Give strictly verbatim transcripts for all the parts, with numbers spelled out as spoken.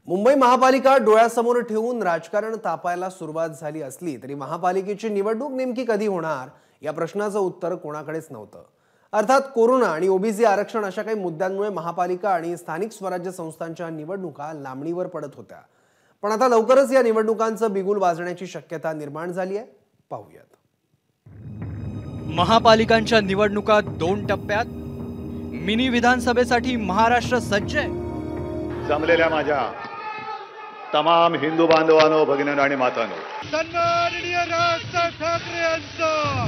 मुंबई महापालिका डोळ्यासमोर ठेवून राजकारण तापायला सुरुवात झाली असली तरी महापालिकेची निवडणूक नेमकी कधी होणार या प्रश्नाचं उत्तर कोणाकडेच नव्हतं। अर्थात कोरोना आणि ओबीसी आरक्षण अशा काही मुद्द्यांमुळे महापालिका आणि स्थानिक स्वराज्य संस्थांच्या निवडणुका लांबणीवर पडत होत्या। पण आता लवकरच या निवडणुकांचं बिगुल वाजण्याची शक्यता निर्माण झाली आहे। पाहूयात। महापालिकांच्या निवडणुका दोन टप्प्यात, मिनी विधानसभेसाठी महाराष्ट्र सज्ज आहे। जमलेल्या माझ्या तमाम हिंदू बांधवांनो, भगिनींनो आणि मातांनो, सन्माननीय राज ठाकरे यांचा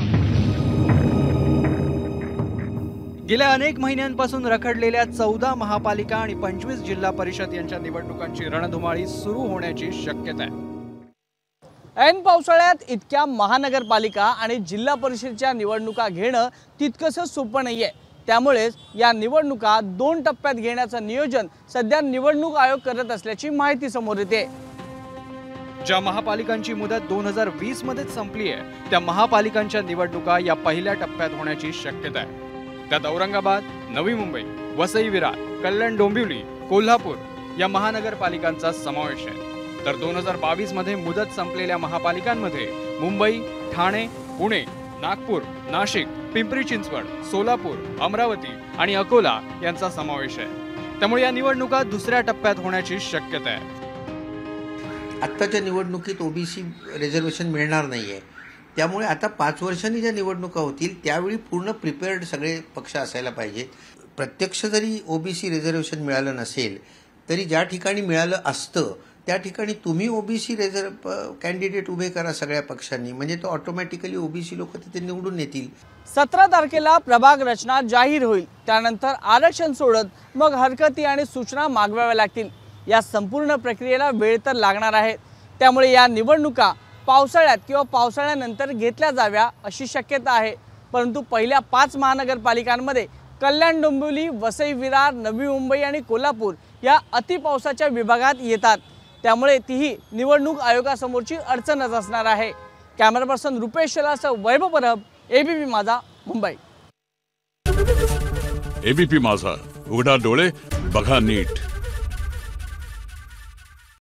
गेल्या अनेक महिन्यांपासून रखडलेल्या चौदा महापालिका आणि पंचवीस जिल्हा परिषद यांच्या निवडणुकांची रणधुमाळी सुरू होण्याची शक्यता आहे। ऐन पावसाळ्यात इतक्या महानगरपालिका आणि जिल्हा परिषदेच्या निवडणुका घेणं तितकंसं सोपं नाहीये। त्यामुळेच या निवडणुका दोन टप्प्यात घेण्याचं नियोजन सध्या निवडणूक आयोग करत असल्याची माहिती समोर येते। ज्या महापालिकांची मुदत दोन हजार वीस मध्येच संपली आहे त्या महापालिकांच्या निवडणुका या पहिल्या टप्प्यात होण्याची शक्यता आहे। त्यात औरंगाबाद, नवी मुंबई, वसई विरार, कल्याण डोंबिवली, कोल्हापूर या महानगरपालिकांचा समावेश आहे। तर दोन हजार बावीस मध्ये मुदत संपलेल्या महापालिकांमध्ये मुंबई, ठाणे, पुणे, नागपूर, नाशिक, पिंपरी चिंचवड, सोलापूर, अमरावती आणि अकोला यांचा समावेश आहे। त्यामुळे या निवडणुका दुसऱ्या टप्प्यात होण्याची शक्यता आहे। आत्ताच्या निवडणुकीत ओबीसी रिझर्वेशन मिळणार नाहीये, त्यामुळे आता पाच वर्षांनी ज्या निवडणुका होतील त्यावेळी पूर्ण प्रिपेअर्ड सगळे पक्ष असायला पाहिजे। प्रत्यक्ष जरी ओबीसी रिझर्वेशन मिळालं नसेल तरी ज्या ठिकाणी मिळालं असतं त्या ठिकाणी तुम्ही ओबीसी रिझर्व कॅन्डिडेट उभे करा सगळ्या पक्षांनी, म्हणजे तो ऑटोमॅटिकली ओबीसी लोक तिथे निवडून येतील। सतरा तारखेला प्रभाग रचना जाहीर होईल, त्यानंतर आरक्षण सोडत मग हरकती आणि सूचना मागवाव्या लागतील। या संपूर्ण प्रक्रियेला वेळ तर लागणार आहे। त्यामुळे या निवडणुका पावसाळ्यात किंवा पावसाळ्यानंतर घेतल्या जाव्या अशी शक्यता आहे। परंतु पहिल्या पाच महानगरपालिकांमध्ये कल्याण डोंबिवली, वसई विरार, नवी मुंबई आणि कोल्हापूर या अतिपावसाच्या विभागात येतात। त्यामुळे तीही निवडणूक आयोगासमोरची अडचणच असणार आहे। कॅमेरा पर्सन रुपेश शेलासह वैभव परब, एबीपी माझा, मुंबई। एबीपी माझा, उघडा डोळे बघा नीट।